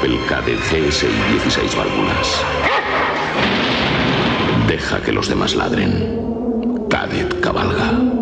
Opel Kadett GSI 16 válvulas. Deja que los demás ladren. Kadett cabalga.